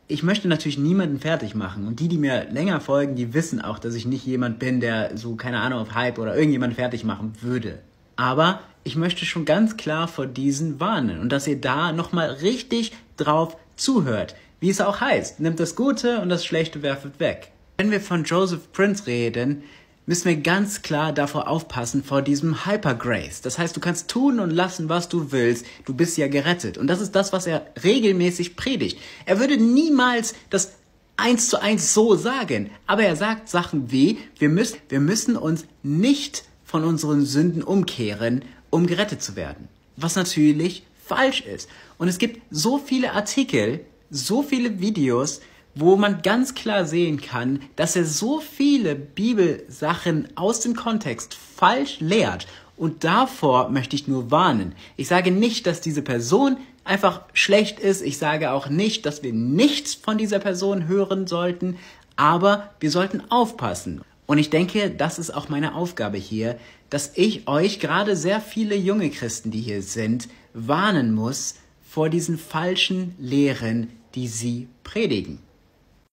ich möchte natürlich niemanden fertig machen. Und die mir länger folgen, die wissen auch, dass ich nicht jemand bin, der so, keine Ahnung, auf Hype oder irgendjemanden fertig machen würde. Aber ich möchte schon ganz klar vor diesen warnen und dass ihr da nochmal richtig drauf zuhört. Wie es auch heißt, nimmt das Gute und das Schlechte werfet weg. Wenn wir von Joseph Prince reden, müssen wir ganz klar davor aufpassen, vor diesem Hypergrace. Das heißt, du kannst tun und lassen, was du willst. Du bist ja gerettet. Und das ist das, was er regelmäßig predigt. Er würde niemals das 1:1 so sagen. Aber er sagt Sachen wie, wir müssen uns nicht von unseren Sünden umkehren, um gerettet zu werden. Was natürlich falsch ist. Und es gibt so viele Artikel, so viele Videos, wo man ganz klar sehen kann, dass er so viele Bibelsachen aus dem Kontext falsch lehrt. Und davor möchte ich nur warnen. Ich sage nicht, dass diese Person einfach schlecht ist. Ich sage auch nicht, dass wir nichts von dieser Person hören sollten. Aber wir sollten aufpassen. Und ich denke, das ist auch meine Aufgabe hier, dass ich euch, gerade sehr viele junge Christen, die hier sind, warnen muss vor diesen falschen Lehren, die sie predigen.